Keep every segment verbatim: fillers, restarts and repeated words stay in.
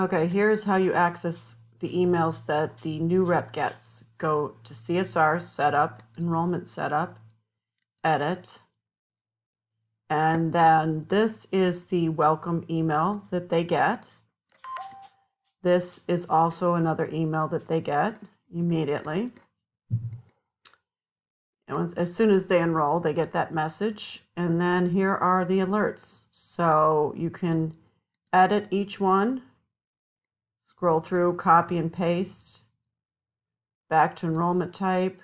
Okay, here's how you access the emails that the new rep gets. Go to C S R Setup, Enrollment Setup, Edit, and then this is the welcome email that they get. This is also another email that they get immediately. And once, as soon as they enroll, they get that message. And then here are the alerts. So you can edit each one, scroll through, copy and paste, back to enrollment type,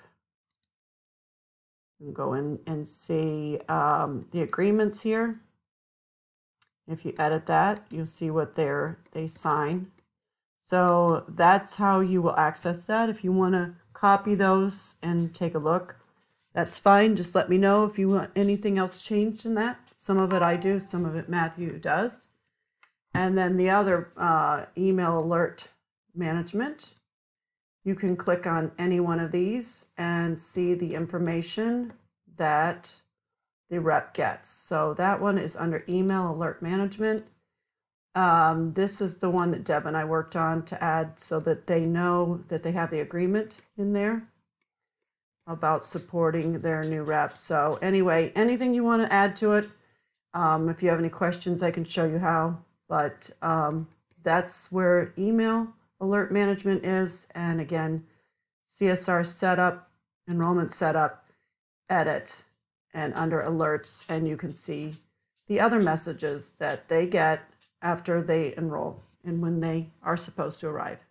and go in and see um, the agreements here. If you edit that, you'll see what they're, they sign. So that's how you will access that. If you want to copy those and take a look, that's fine. Just let me know if you want anything else changed in that. Some of it I do, some of it Matthew does. And then the other uh, email alert management, you can click on any one of these and see the information that the rep gets. So that one is under email alert management. Um, this is the one that Deb and I worked on to add so that they know that they have the agreement in there about supporting their new rep. So anyway, anything you want to add to it, um, if you have any questions, I can show you how. But um, that's where email alert management is. And again, C S R setup, enrollment setup, edit, and under alerts, and you can see the other messages that they get after they enroll and when they are supposed to arrive.